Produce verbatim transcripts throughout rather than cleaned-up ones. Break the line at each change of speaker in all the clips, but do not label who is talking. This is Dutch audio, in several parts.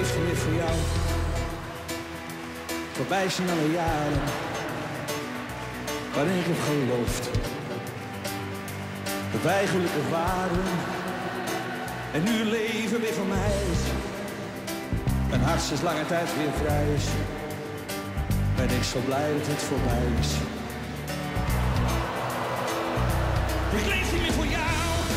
leefde meer voor jou. Voorbij zijn alle jaren waarin ik heb geloofd dat wij gelukkig waren. En nu leven weer voor mij is. Mijn hart sinds lange tijd weer vrij is. Ben ik zo blij dat het voorbij is. Ik leef niet meer voor jou.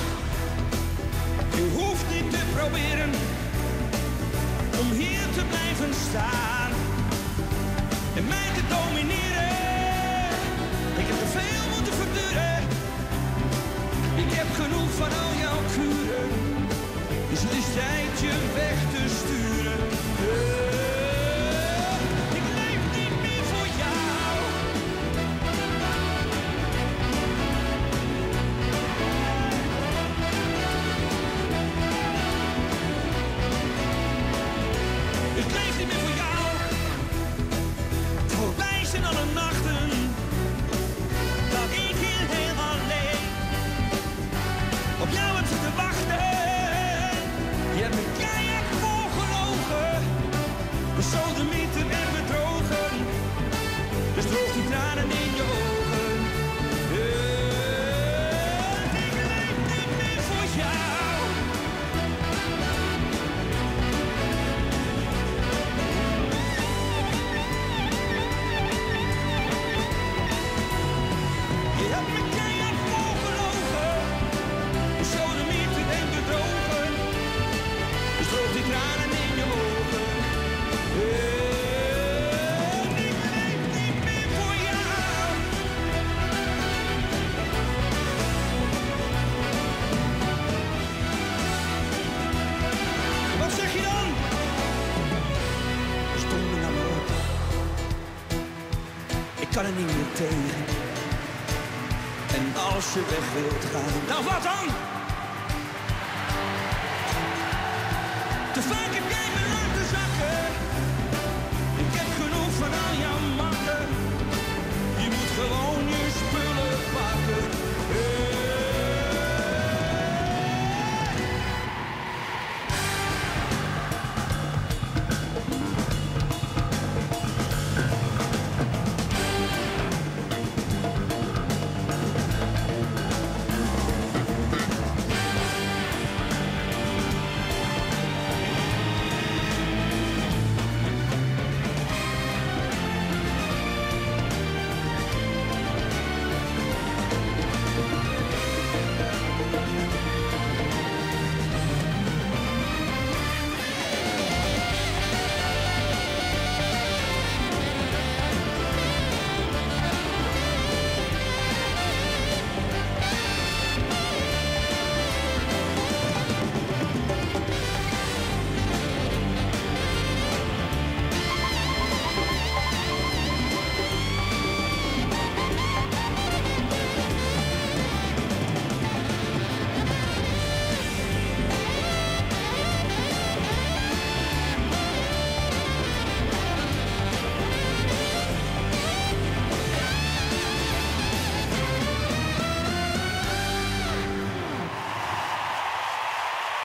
Je hoeft niet te proberen om hier te blijven staan en mij te domineren. Ik heb te veel moeten verduren. Ik heb genoeg van al jouw kuren. Dus het is tijd je weg te sturen. Uh, ik leef niet meer voor jou. Ik leef niet meer voor jou. Voorbij zijn alle nachten dat ik hier heel alleen op jou heb zitten wachten. Je hebt me keihard voorgelogen, besodemieten en bedrogen. Dus droog die tranen in je ogen. Uh, ik leef niet meer voor jou. Je hebt me keihard voorgelogen, besodemieten en bedrogen. Dus droog die tranen in je ogen. Uh, ik leef niet meer voor jou. Wat zeg je dan? Stonden naar me op. Ik kan er niet meer tegen. En als je weg wilt gaan, nou wat dan? Te vaak heb